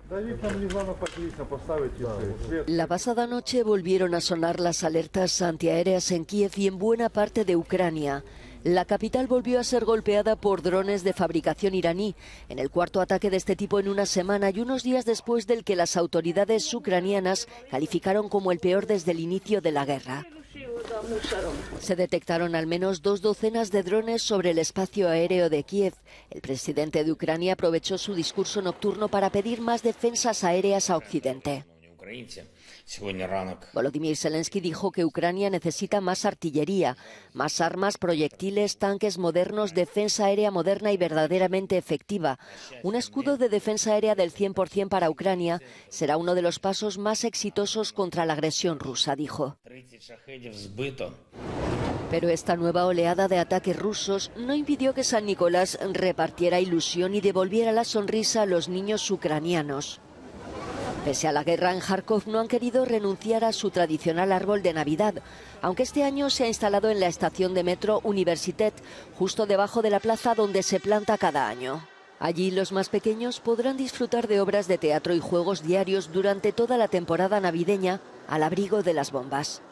La pasada noche volvieron a sonar las alertas antiaéreas en Kiev y en buena parte de Ucrania. La capital volvió a ser golpeada por drones de fabricación iraní, en el cuarto ataque de este tipo en una semana y unos días después del que las autoridades ucranianas calificaron como el peor desde el inicio de la guerra. Se detectaron al menos 2 docenas de drones sobre el espacio aéreo de Kiev. El presidente de Ucrania aprovechó su discurso nocturno para pedir más defensas aéreas a Occidente. Volodymyr Zelensky dijo que Ucrania necesita más artillería, más armas, proyectiles, tanques modernos, defensa aérea moderna y verdaderamente efectiva. Un escudo de defensa aérea del 100% para Ucrania será uno de los pasos más exitosos contra la agresión rusa, dijo. Pero esta nueva oleada de ataques rusos no impidió que San Nicolás repartiera ilusión y devolviera la sonrisa a los niños ucranianos. Pese a la guerra en Kharkov, no han querido renunciar a su tradicional árbol de Navidad, aunque este año se ha instalado en la estación de metro Universitet, justo debajo de la plaza donde se planta cada año. Allí los más pequeños podrán disfrutar de obras de teatro y juegos diarios durante toda la temporada navideña, al abrigo de las bombas.